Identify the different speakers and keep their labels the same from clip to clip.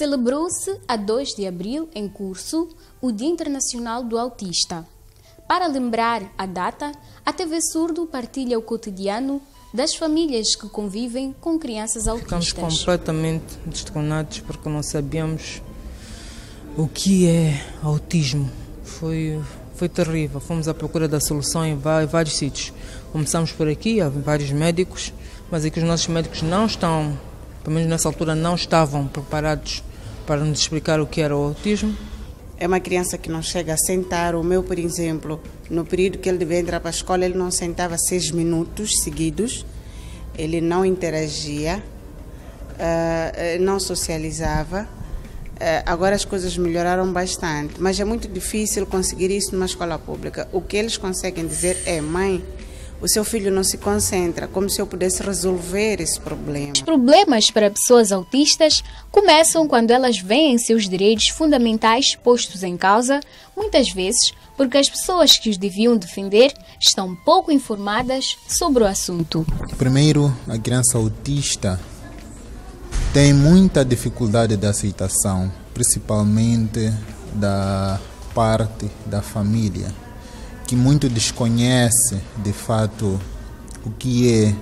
Speaker 1: Celebrou-se a 2 de abril, em curso, o Dia Internacional do Autista. Para lembrar a data, a TV Surdo partilha o cotidiano das famílias que convivem com crianças autistas.
Speaker 2: Ficamos completamente desconectados porque não sabíamos o que é autismo. Foi terrível. Fomos à procura da solução em vários sítios. Começamos por aqui, há vários médicos, mas aqui os nossos médicos não estão, pelo menos nessa altura, não estavam preparados para nos explicar o que era o autismo.
Speaker 3: É uma criança que não chega a sentar. O meu, por exemplo, no período que ele devia entrar para a escola, ele não sentava 6 minutos seguidos, ele não interagia, não socializava. Agora as coisas melhoraram bastante, mas é muito difícil conseguir isso numa escola pública. O que eles conseguem dizer é: mãe, o seu filho não se concentra, como se eu pudesse resolver esse problema.
Speaker 1: Os problemas para pessoas autistas começam quando elas veem seus direitos fundamentais postos em causa, muitas vezes porque as pessoas que os deviam defender estão pouco informadas sobre o assunto.
Speaker 4: Primeiro, a criança autista tem muita dificuldade de aceitação, principalmente da parte da família, que muito desconhece de fato o que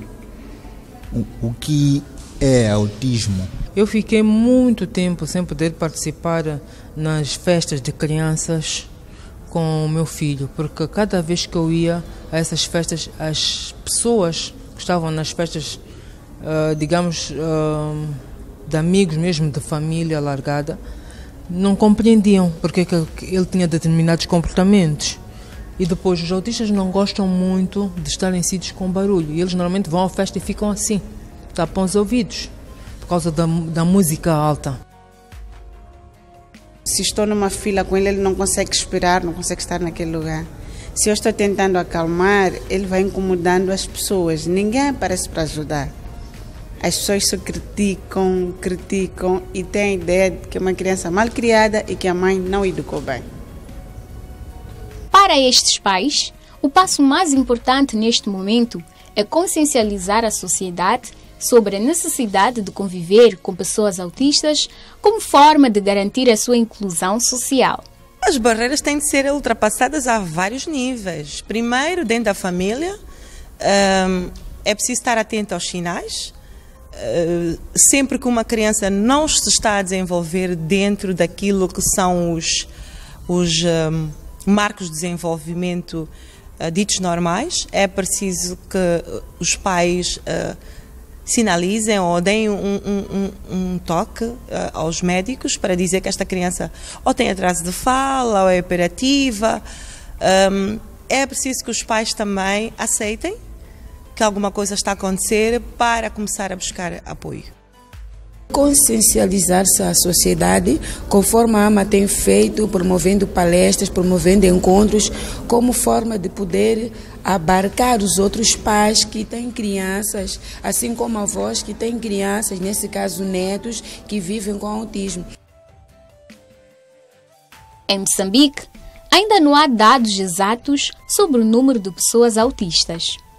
Speaker 4: é autismo.
Speaker 2: Eu fiquei muito tempo sem poder participar nas festas de crianças com o meu filho, porque cada vez que eu ia a essas festas, as pessoas que estavam nas festas, de amigos mesmo, de família alargada, não compreendiam porque que ele tinha determinados comportamentos. E depois os autistas não gostam muito de estar em sítios com barulho. E eles normalmente vão à festa e ficam assim, tapam os ouvidos, por causa da música alta.
Speaker 3: Se estou numa fila com ele, ele não consegue esperar, não consegue estar naquele lugar. Se eu estou tentando acalmar, ele vai incomodando as pessoas. Ninguém aparece para ajudar. As pessoas só criticam e têm a ideia de que é uma criança mal criada e que a mãe não educou bem.
Speaker 1: Para estes pais, o passo mais importante neste momento é consciencializar a sociedade sobre a necessidade de conviver com pessoas autistas como forma de garantir a sua inclusão social.
Speaker 5: As barreiras têm de ser ultrapassadas a vários níveis. Primeiro, dentro da família, é preciso estar atento aos sinais. Sempre que uma criança não se está a desenvolver dentro daquilo que são os marcos de desenvolvimento ditos normais, é preciso que os pais sinalizem ou deem um toque aos médicos para dizer que esta criança ou tem atraso de fala ou é hiperativa. É preciso que os pais também aceitem que alguma coisa está a acontecer para começar a buscar apoio.
Speaker 6: Consciencializar-se à sociedade, conforme a AMA tem feito, promovendo palestras, promovendo encontros, como forma de poder abarcar os outros pais que têm crianças, assim como avós que têm crianças, nesse caso netos, que vivem com autismo.
Speaker 1: Em Moçambique, ainda não há dados exatos sobre o número de pessoas autistas.